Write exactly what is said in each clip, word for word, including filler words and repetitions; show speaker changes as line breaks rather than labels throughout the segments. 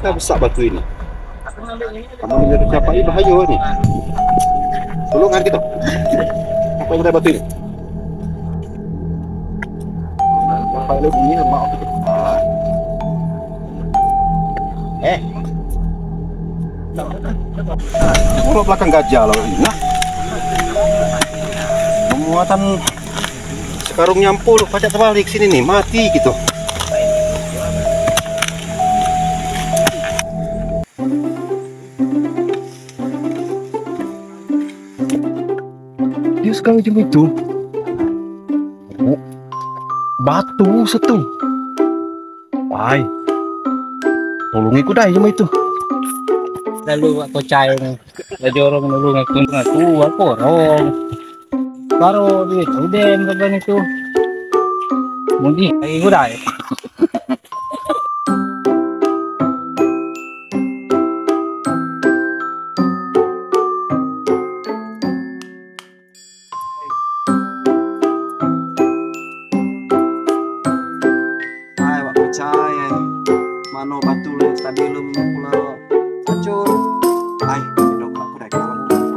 kita besar batu ini. Kamu lihat siapa ini bahaya nih. Tolongan kita. Apa yang ada batu ini? Apa yang ini mau kita? Eh. Kalau belakang gajah loh ini. Nah. Muatan sekarung nyampul, pacak terbalik sini nih, mati gitu. Dia sekali jam itu batu setu. Wah, tolong ikut dah jam itu.
Lalu aku cai, lalu orang nulung aku ngaku aku orang. Baru duit udah mereka itu. Mungkin lagi udah ya.
Hai, wak percaya. Mano batu le tadi lu pulau hancur. Hai, dok aku dah kamu.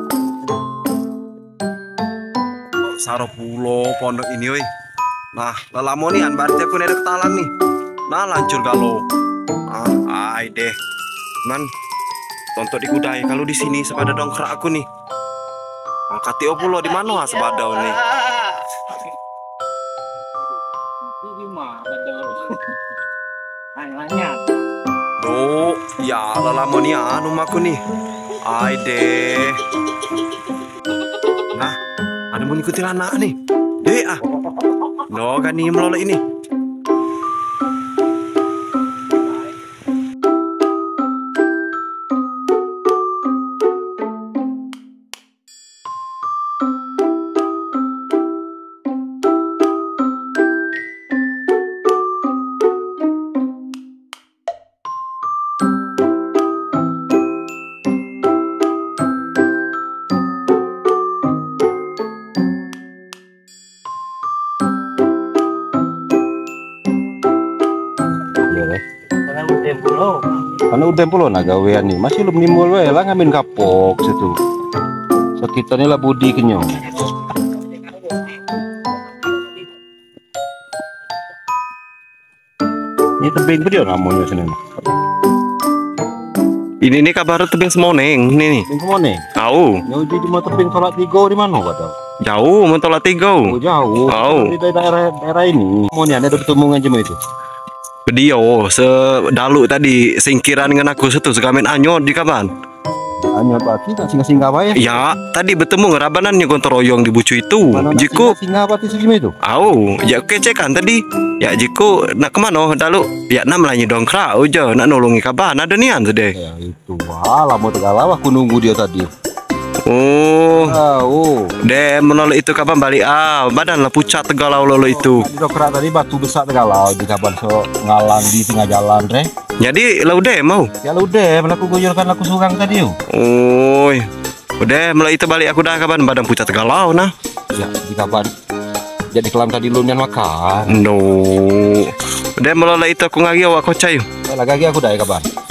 Saro pulau pondok ini oi. Nah, lalamonian berarti aku nedek talan nih. Nah, lancur galau. Ah, ai deh. Man, tonton di kudai kalau di sini sepada dongkrak aku nih. Angkati oh pulau di mana sebadau nih?
Ini mah betul. Nanya.
Oh, ya lalamonian rumahku nih. Ai deh. Nah, ada mau ngikutin anak nih. Deh ah. No, kan nih melolok ini. Karena udah pulau nak gawean nih masih belum nimbul wae lah ngamin kapok situ. Sekitarnya lah budi kenyong. Ini tebing video namanya sini. Ini nih kabar tebing Semoneng nih nih. Tebing Semoneng. Tahu. Jauh di mau tebing Tolat Tigo di mana kau tahu? Jauh, mau Tolat Tigo. Oh, jauh. Tahu. Di daerah daerah ini. Mau nih ada bertemu aja itu. Dia sedalu tadi singkiran dengan aku setu segamen anyot di kapan? Anyot berarti tak singgah-singgah apa ya? Ya, tadi bertemu ngerabanannya kontoroyong di bucu itu. Jiku singgah berarti segini itu? Au, ya kece kan tadi. Ya jiku nak kemana dalu? Ya nam lagi dongkrak aja nak nolongi kapan ada nian sedeh. Ya itu wah lama tegala aku nunggu dia tadi. Oh, oh, deh menolak itu kapan balik ah badan lah pucat tegalau lolo itu. Dokter tadi batu besar tegalau di kapan so ngalang di tengah jalan deh. Jadi lau deh mau? Ya lau deh, melaku goyorkan aku surang tadi yo. Oh, udah mulai itu balik aku dah kapan badan pucat tegalau nah. Ya di kapan? Jadi kelam tadi lu nian makan. No, udah mulai itu aku ngagi awak kocai. Lagi aku dah kapan?